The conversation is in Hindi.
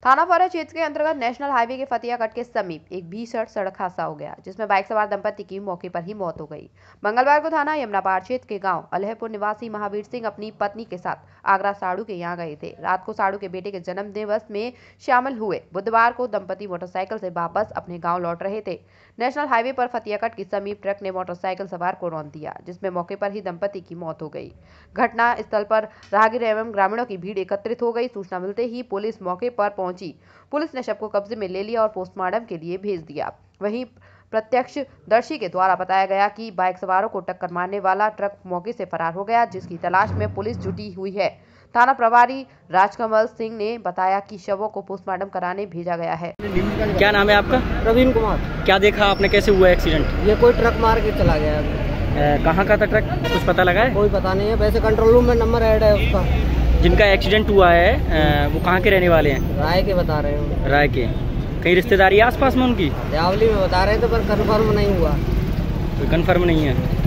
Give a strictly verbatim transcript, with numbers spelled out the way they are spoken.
थाना फौरा क्षेत्र के अंतर्गत नेशनल हाईवे के फतियाकट के समीप एक भीषण सड़क हादसा हो गया, जिसमें बाइक सवार दंपति की मौके पर ही मौत हो गई। मंगलवार को थाना यमुनापार क्षेत्र के गांव अलहपुर निवासी महावीर सिंह अपनी पत्नी के साथ आगरा साड़ू के यहां गए थे। रात को साड़ू के बेटे के जन्म दिवस में शामिल हुए। बुधवार को दंपति मोटरसाइकिल से वापस अपने गाँव लौट रहे थे। नेशनल हाईवे पर फतियाकट के समीप ट्रक ने मोटरसाइकिल सवार को रौंद दिया, जिसमें मौके पर ही दंपति की मौत हो गई। घटना स्थल पर राहगीर एवं ग्रामीणों की भीड़ एकत्रित हो गई। सूचना मिलते ही पुलिस मौके पर पहुंची। पुलिस ने शव को कब्जे में ले लिया और पोस्टमार्टम के लिए भेज दिया। वहीं प्रत्यक्षदर्शी के द्वारा बताया गया कि बाइक सवारों को टक्कर मारने वाला ट्रक मौके से फरार हो गया, जिसकी तलाश में पुलिस जुटी हुई है। थाना प्रभारी राजकमल सिंह ने बताया कि शवों को पोस्टमार्टम कराने भेजा गया है। क्या नाम है आपका? प्रवीण कुमार। क्या देखा आपने, कैसे हुआ एक्सीडेंट? ये कोई ट्रक मार के चला गया। कहाँ का था ट्रक, कुछ पता लगा है? कोई पता नहीं है, वैसे कंट्रोल रूम में नंबर ऐड है उसका। जिनका एक्सीडेंट हुआ है वो कहाँ के रहने वाले हैं? राय के बता रहे हो। राय के। कहीं रिश्तेदारी आसपास में उनकी? देवली में बता रहे थे, पर कंफर्म नहीं हुआ। कोई कंफर्म नहीं है।